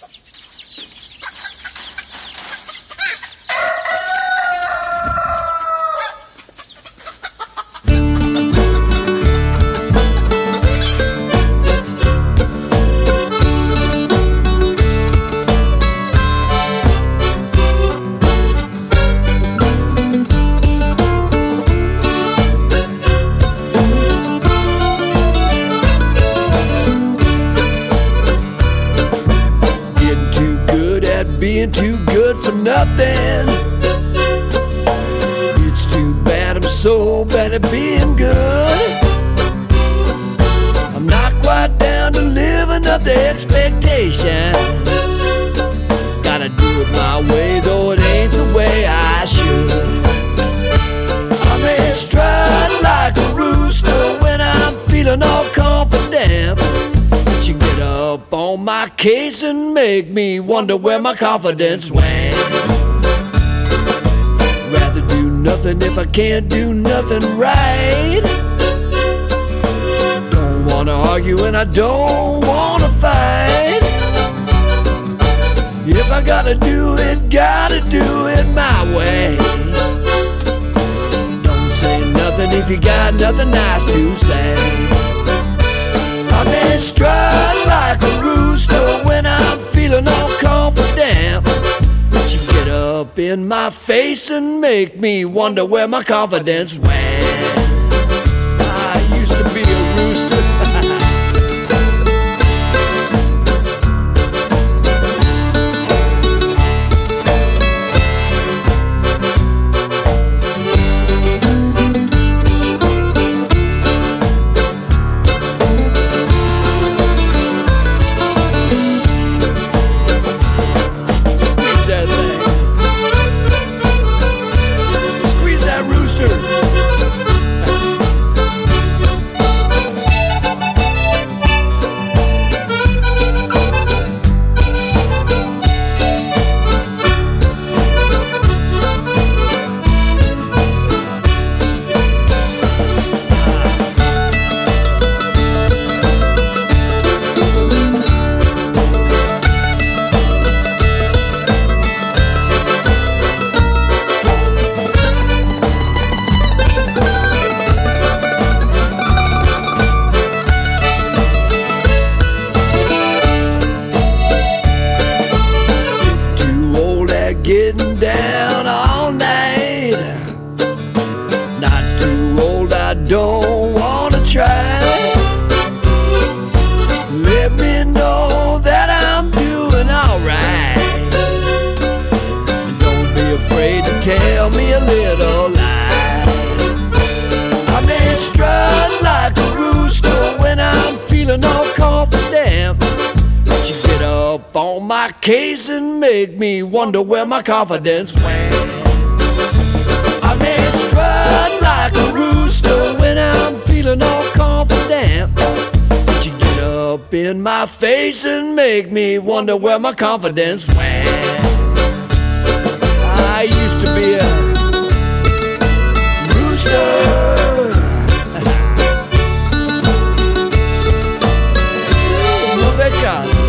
Being too good for nothing. It's too bad I'm so bad at being good. I'm not quite down to living up to expectations. Gotta do it my way, though it ain't the way I should. I may strut like a rooster when I'm feeling all confident. You get up on my case and make me wonder where my confidence went. Rather do nothing if I can't do nothing right. Don't wanna argue and I don't wanna fight. If I gotta do it my way. Don't say nothing if you got nothing nice to say. I may strut like a rooster when I'm feeling all confident. But you get up in my face and make me wonder where my confidence went. I used to be a rooster. Getting down all night. Not too old, I don't wanna try. Let me know that I'm doing alright. Don't be afraid to tell me a little lie. I may strut like a rooster when I'm feeling all confident. You get up on my case and make me wonder where my confidence went. I may strut like a rooster when I'm feeling all confident. But you get up in my face and make me wonder where my confidence went. I used to be a rooster. That guy.